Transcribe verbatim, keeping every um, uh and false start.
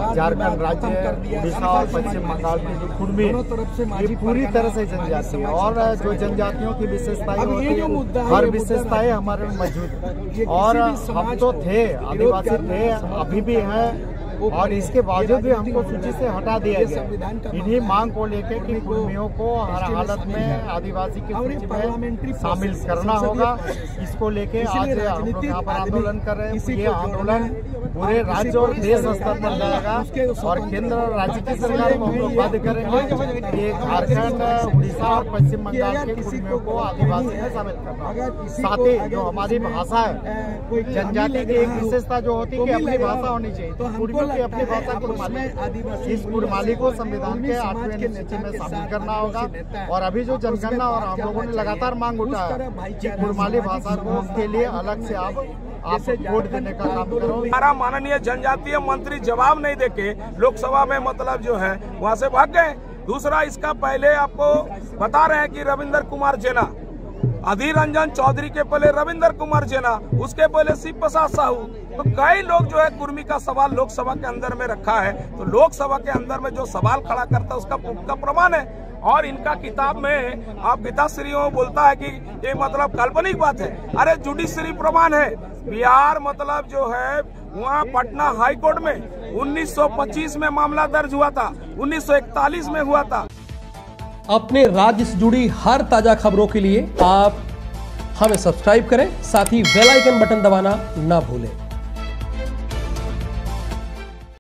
झारखंड राज्य, उड़ीसा और पश्चिम बंगाल की जो कुर्मी ये पूरी तरह से जनजाति है और जो जनजातियों की विशेषताएं होती है हर विशेषताएं हमारे में मौजूद है। और हम तो थे आदिवासी थे, अभी भी हैं, और इसके बावजूद भी हमको सूची से हटा दिया गया। इन्हीं मांग को लेकर कि कुर्मियों को हर हालत में आदिवासी की सूची में शामिल करना होगा, इसको लेके आज हम लोग यहाँ पर आंदोलन कर रहे हैं। ये आंदोलन पूरे राज्य और देश स्तर पर जाएगा और केंद्र और राज्य की सरकार को हम लोग बाध्य करेंगे ये झारखंड, उड़ीसा और पश्चिम बंगाल के कुर्मियों को आदिवासी में शामिल करना। साथ ही जो हमारी भाषा है, जनजाति की एक विशेषता जो होती है कि अपनी भाषा होनी चाहिए, तो कुर्मियों की अपनी भाषा कुर्माली, इस कुर्माली को संविधान के आठवें अनुसूची में शामिल करना होगा। और अभी जो जनगणना और हम लोगों ने लगातार मांग उठाया कि कुर्माली भाषा को उसके लिए अलग से आप आप वोट देने का काम करो। हमारा माननीय जनजातीय मंत्री जवाब नहीं देके लोकसभा में मतलब जो है वहाँ से भाग गए। दूसरा, इसका पहले आपको बता रहे हैं कि रविंदर कुमार जेना, अधीर रंजन चौधरी के पहले रविंदर कुमार जेना, उसके पहले शिव प्रसाद साहू, तो कई लोग जो है कुर्मी का सवाल लोकसभा के अंदर में रखा है। तो लोकसभा के अंदर में जो सवाल खड़ा करता है उसका पुख्ता प्रमाण है। और इनका किताब में आप पिताश्रियों बोलता है कि ये मतलब काल्पनिक बात है। अरे जुडिशरी प्रमाण है। बिहार मतलब जो है वहाँ पटना हाई कोर्ट में उन्नीस सौ पच्चीस में मामला दर्ज हुआ था, उन्नीस सौ इकतालीस में हुआ था। अपने राज्य से जुड़ी हर ताजा खबरों के लिए आप हमें सब्सक्राइब करें, साथ ही बेल आइकन बटन दबाना ना भूलें।